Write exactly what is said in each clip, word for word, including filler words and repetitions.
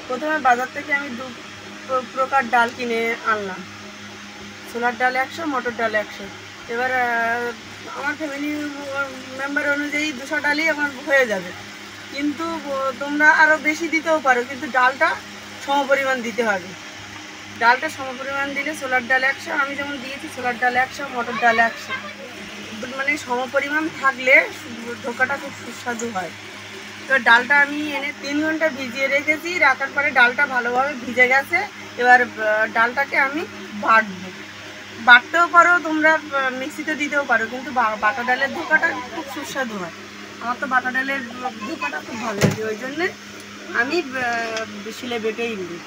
প্রথমে বাজার থেকে আমি দু প্রকার ডাল কিনে আনলাম, ছোলার ডাল একশো, মটর ডাল একশো। এবার আমার ফ্যামিলি মেম্বার অনুযায়ী দুশো ডালই আমার হয়ে যাবে, কিন্তু তোমরা আরও বেশি দিতেও পারো, কিন্তু ডালটা সমপরিমাণ দিতে হবে। ডালটা সমপরিমাণ দিলে ছোলার ডাল একশো, আমি যেমন দিয়েছি ছোলার ডাল একশো, মটর ডাল একশো, মানে সমপরিমাণ থাকলে ধোকাটা খুব সুস্বাদু হয়। তো ডালটা আমি এনে তিন ঘন্টা ভিজিয়ে রেখেছি, রাখার পরে ডালটা ভালোভাবে ভিজে গেছে। এবার ডালটাকে আমি বাটবো, বাটতেও পারো তোমরা, মিক্সিতে দিতেও পারো, কিন্তু বাটা ডালের ধোকাটা খুব সুস্বাদু হয়। আমার তো বাটা ডালের ধোকাটা খুব ভালো লাগে, ওই জন্যে আমি শিলে বেটেই নিই।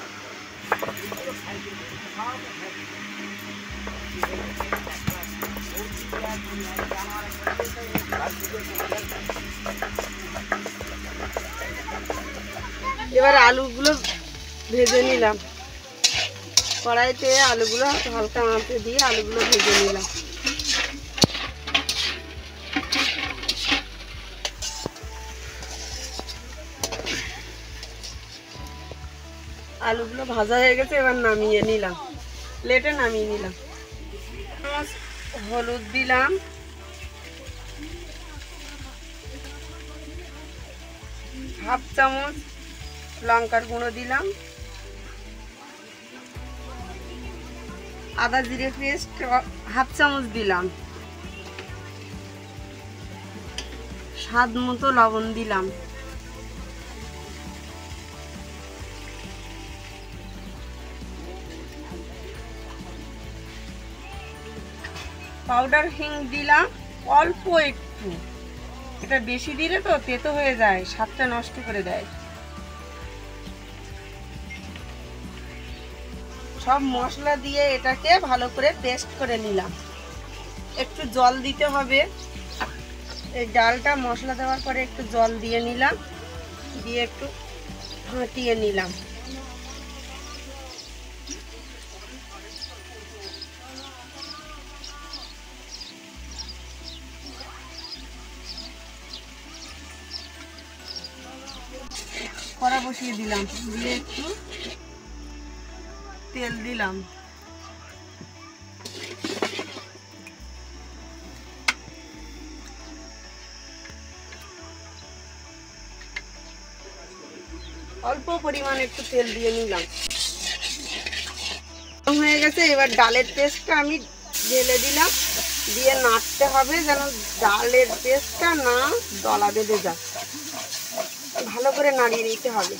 এবার আলুগুলো ভেজে নিলাম, কড়াইতে আলুগুলো হালকা আঁচে দিয়ে আলুগুলো ভেজে নিলাম। আলুগুলো ভাজা হয়ে গেছে, এবার নামিয়ে নিলাম, প্লেটে নামিয়ে নিলাম। হলুদ দিলাম, হাফ চামচ লঙ্কার গুঁড়ো দিলাম, আদা জিরে পেস্ট হাফ চামচ দিলাম, স্বাদ মতো লবণ দিলাম, পাউডার হিং দিলাম অল্প একটু, এটা বেশি দিলে তো তেতো হয়ে যায়, স্বাদটা নষ্ট করে দেয়। সব মশলা দিয়ে এটাকে ভালো করে পেস্ট করে নিলাম। একটু জল দিতে হবে, এই ডালটা মশলা দেওয়ার পরে একটু জল দিয়ে নিলাম, দিয়ে একটু ঘাঁটিয়ে নিলাম। কড়া বসিয়ে দিলাম, দিয়ে একটু তেল দিলাম, অল্প পরিমাণ একটু তেল দিয়ে নিলাম। হয়ে গেছে, এবার ডালের পেস্টটা আমি ঢেলে দিলাম, দিয়ে নাড়তে হবে যেন ডালের পেস্টটা না দলা বেঁধে যায়, ভালো করে নাড়িয়ে নিতে হবে।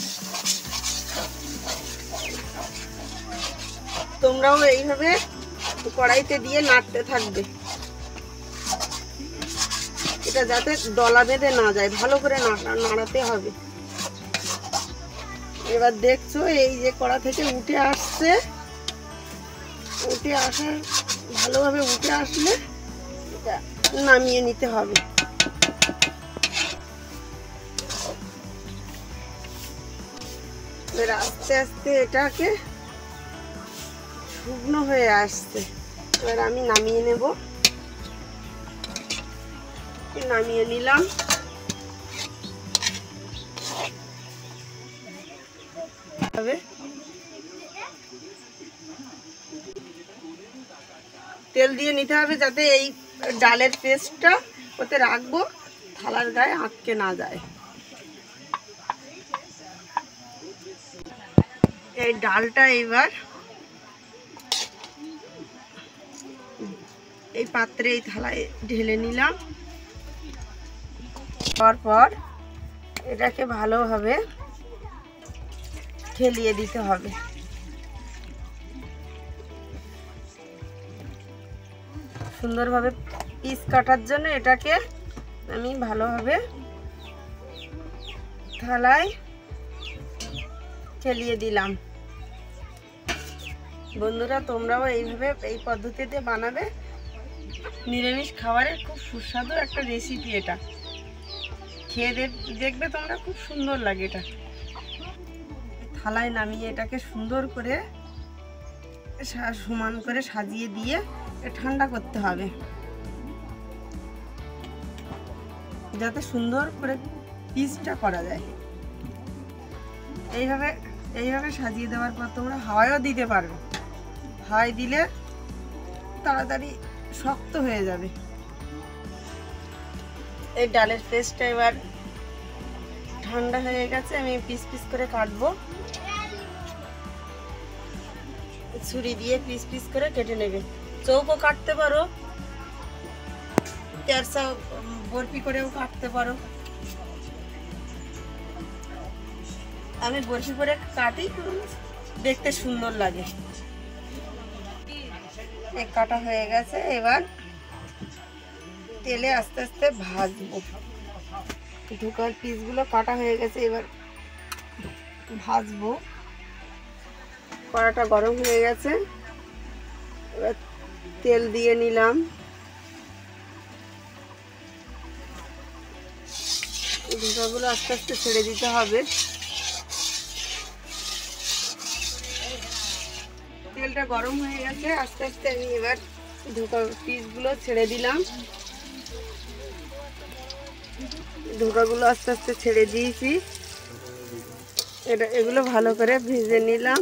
তোমরাও এইভাবে কড়াইতে দিয়ে নাড়তে থাকবে, এটা যাতে দলা বেঁধে না যায়, ভালো করে নাড়াতে হবে। এবার দেখছো এই যে কড়া থেকে উঠে আসছে, উঠে আসার ভালোভাবে উঠে আসলে এটা নামিয়ে নিতে হবে। এবার আস্তে আস্তে এটাকে শুকনো হয়ে আসছে, এবার আমি নামিয়ে নেব। নামিয়ে নিলাম। তেল দিয়ে নিতে হবে যাতে এই ডালের পেস্টটা ওতে রাখবো, থালার গায়ে আটকে না যায়। এই ডালটা এবার এই পাত্রে এই থালায় ঢেলে নিলাম। তারপর এটাকে ভালোভাবে ঠেলিয়ে দিতে হবে। সুন্দরভাবে পিস কাটার জন্য এটাকে আমি ভালোভাবে থালায় ঠেলিয়ে দিলাম। বন্ধুরা, তোমরাও এইভাবে এই পদ্ধতিতে বানাবে, নিরামিষ খাবারের খুব সুস্বাদু একটা রেসিপি। এটা খেয়ে দেখবে তোমরা, খুব সুন্দর লাগে। এটা থালায় নামিয়ে এটাকে সুন্দর করে সমান করে সাজিয়ে দিয়ে ঠান্ডা করতে হবে, যাতে সুন্দর করে পিসটা করা যায়। এইভাবে এইভাবে সাজিয়ে দেওয়ার পর তোমরা হাওয়াও দিতে পারবে, হাওয়ায় দিলে তাড়াতাড়ি শক্ত হয়ে যাবে। এই ডালের পেস্টটা এবার ঠান্ডা হয়ে গেছে, আমি পিস পিস করে কাটবো, ছুরি দিয়ে পিস পিস করে কেটে নেবে। চৌকো কাটতে পারো, তেরসা বরফি করেও কাটতে পারো। আমি বরফি করে কাটি, দেখতে সুন্দর লাগে। এক কাটা হয়ে গেছে, এবার তেলে আস্তে আস্তে ভাজবো। ধোকার পিসগুলো কাটা হয়ে গেছে, এবার ভাজবো। কড়াটা গরম হয়ে গেছে, এবার তেল দিয়ে নিলাম। ধোকাগুলো আস্তে আস্তে ছেড়ে দিতে হবে। তেলটা গরম হয়ে গেছে, আস্তে আস্তে আমি এবার ধোকার পিসগুলো ছেড়ে দিলাম। ধোকাগুলো আস্তে আস্তে ছেড়ে দিয়েছি, এটা এগুলো ভালো করে ভেজে নিলাম।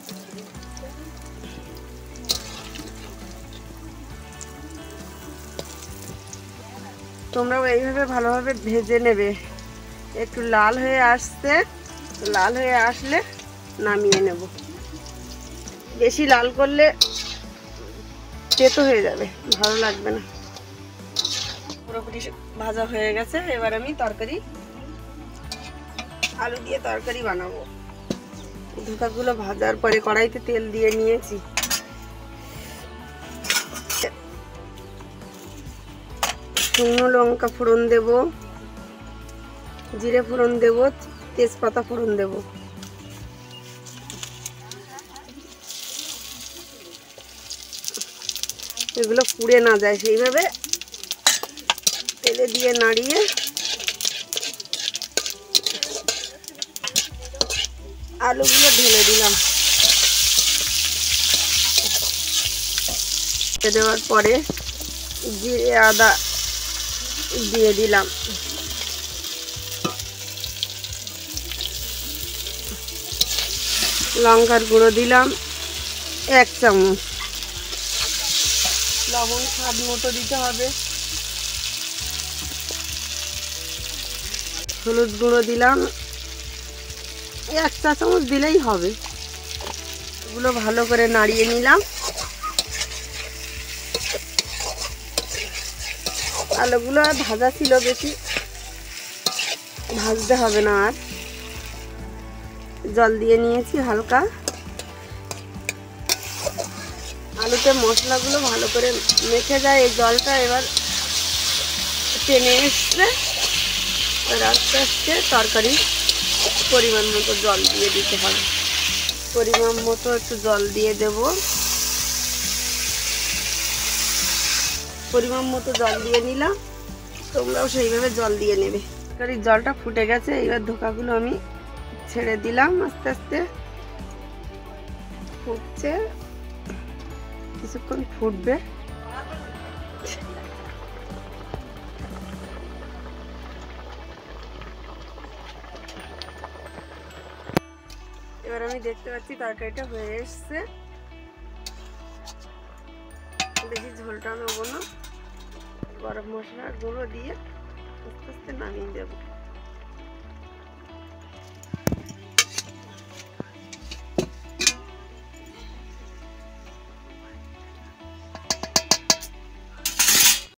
তোমরাও এইভাবে ভালোভাবে ভেজে নেবে। একটু লাল হয়ে আসছে, লাল হয়ে আসলে নামিয়ে নেব। বেশি লাল করলে তেতো হয়ে যাবে, ভালো লাগবে না। পুরোপুরি ভাজা হয়ে গেছে, এবার আমি তরকারি আলু দিয়ে তরকারি বানাবো। ধোকাগুলো ভাজার পরে কড়াইতে তেল দিয়ে নিয়েছি। শুকনো লঙ্কা ফোড়ন দেব, জিরে ফোড়ন দেব, তেজপাতা ফোড়ন দেব। এগুলো পুড়ে না যায় সেইভাবে তেলে দিয়ে নাড়িয়ে আলুগুলো ঢেলে দিলাম। দেওয়ার পরে জিরে আদা দিয়ে দিলাম। লঙ্কার গুঁড়ো দিলাম এক চামচ। লবণ স্বাদ মতো দিতে হবে। হলুদ গুঁড়ো দিলাম এক চা চামচ দিলেই হবে। এগুলো ভালো করে নাড়িয়ে নিলাম। আলুগুলো আর ভাজা ছিল, বেশি ভাজতে হবে না। আর জল দিয়ে নিয়েছি হালকা। আলুতে মশলাগুলো ভালো করে মেখে যায়, এই জলটা এবার টেনে এসছে। আস্তে আস্তে তরকারি পরিমাণ মতো জল দিয়ে দিতে হবে। পরিমাণ মতো একটু জল দিয়ে দেব। পরিমাণ মতো জল দিয়ে নিলাম, তোমরাও সেইভাবে জল দিয়ে নেবে। তরকারির জলটা ফুটে গেছে, এবার ধোকাগুলো আমি ছেড়ে দিলাম। আস্তে আস্তে ফুটছে, কিছুক্ষণ ফুটবে। এবার আমি দেখতে পাচ্ছি তরকারিটা হয়ে এসছে। বেশি ঝোলটা নেবো না, গরম মশলার গুঁড়ো দিয়ে আস্তে আস্তে নামিয়ে দেবো।